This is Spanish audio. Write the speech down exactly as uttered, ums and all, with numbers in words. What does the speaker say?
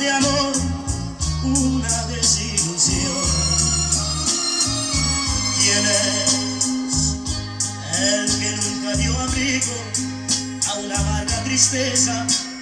de amor una desilusión. ¿Quién es el que nunca dio abrigo a una amarga tristeza